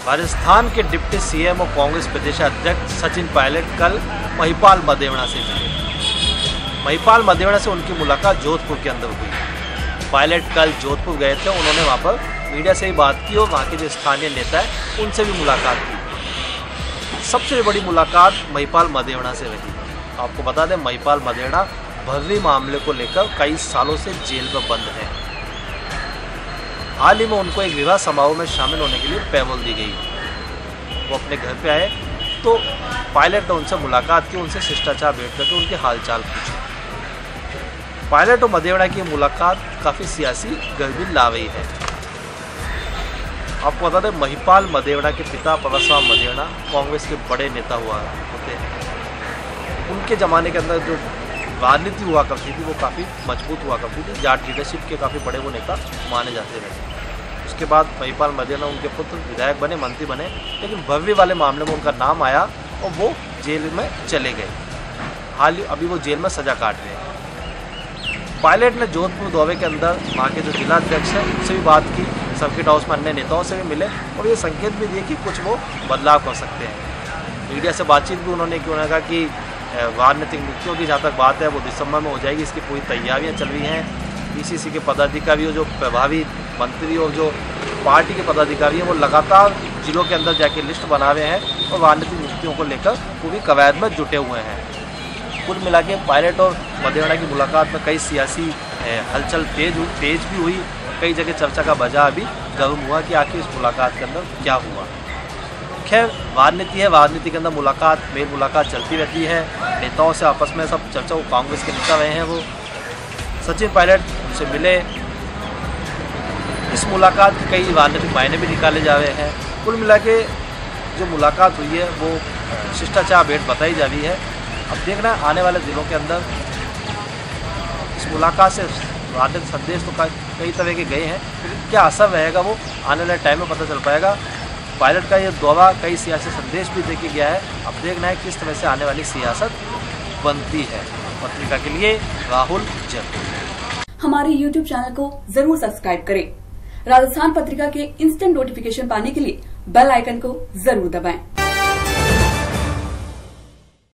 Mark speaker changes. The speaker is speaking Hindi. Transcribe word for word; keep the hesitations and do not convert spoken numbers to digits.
Speaker 1: राजस्थान के डिप्टी सीएम और कांग्रेस प्रदेश अध्यक्ष सचिन पायलट कल महिपाल मदेवड़ा से मिले। महिपाल मदेवड़ा से उनकी मुलाकात जोधपुर के अंदर हुई। पायलट कल जोधपुर गए थे, उन्होंने वहाँ पर मीडिया से ही बात की और वहाँ के जो स्थानीय नेता है उनसे भी मुलाकात की। सबसे बड़ी मुलाकात महिपाल मदेवड़ा से रही। आपको बता दें, महिपाल मदेवड़ा भर्री मामले को लेकर कई सालों से जेल में बंद है। हाल ही में उनको एक विवाह समारोह में शामिल होने के लिए पैरोल दी गई। वो अपने घर पे आए तो पायलट ने उनसे मुलाकात की, उनसे शिष्टाचार भेंट करके उनके हालचाल पूछे। पायलट और मदेवड़ा की मुलाकात काफ़ी सियासी गर्मी ला रही है। आपको बता दें, महिपाल मदेवड़ा के पिता परसराम मदेवड़ा कांग्रेस के बड़े नेता हुआ होते हैं। उनके ज़माने के अंदर जो राजनीति हुआ करती थी वो काफ़ी मजबूत हुआ करती थी। जाट लीडरशिप के काफ़ी बड़े वो नेता माने जाते रहे। उसके बाद महिपाल मदेवड़ा उनके पुत्र विधायक बने, मंत्री बने, लेकिन भव्य वाले मामले में उनका नाम आया और वो जेल में चले गए। हाल ही अभी वो जेल में सजा काट रहे हैं। पायलट ने जोधपुर दौरे के अंदर वहाँ के जो जिला अध्यक्ष हैं उनसे भी बात की, सर्किट हाउस में अन्य नेताओं से भी मिले और ये संकेत भी दिए कि कुछ वो बदलाव कर सकते हैं। मीडिया से बातचीत भी उन्होंने की। उन्होंने कहा कि राजनीतिक नियुक्तियों की जहाँ तक बात है वो दिसंबर में हो जाएगी, इसकी पूरी तैयारियां चल रही हैं। पीसीसी के पदाधिकारी जो प्रभावी मंत्री और जो पार्टी के पदाधिकारी हैं वो लगातार जिलों के अंदर जाके लिस्ट बना रहे हैं और राजनीतिक नियुक्तियों को लेकर पूरी कवायद में जुटे हुए हैं। कुल मिला के पायलट और मदेवड़ा की मुलाकात में कई सियासी हलचल तेज तेज भी हुई। कई जगह चर्चा का बजा भी गर्म हुआ कि आखिर इस मुलाकात के अंदर क्या हुआ। खैर, राजनीति है, राजनीति के अंदर मुलाकात मेल मुलाकात चलती रहती है। नेताओं से आपस में सब चर्चा, वो कांग्रेस के नेता रहे हैं, वो सचिन पायलट उनसे मिले। इस मुलाकात के कई राजनीतिक मायने भी निकाले जा रहे हैं। कुल मिला के जो मुलाकात हुई है वो शिष्टाचार भेंट बताई जा रही है। अब देखना है आने वाले दिनों के अंदर इस मुलाकात से राजनीतिक संदेश तो कई तरह के गए हैं, लेकिन क्या असर रहेगा वो आने वाले टाइम में पता चल पाएगा। पायलट का ये दौरा कई सियासी संदेश भी देके गया है। अब देखना है किस तरह से आने वाली सियासत बनती है। पत्रिका के लिए राहुल जैन।
Speaker 2: हमारे यूट्यूब चैनल को जरूर सब्सक्राइब करें। राजस्थान पत्रिका के इंस्टेंट नोटिफिकेशन पाने के लिए बेल आइकन को जरूर दबाएं।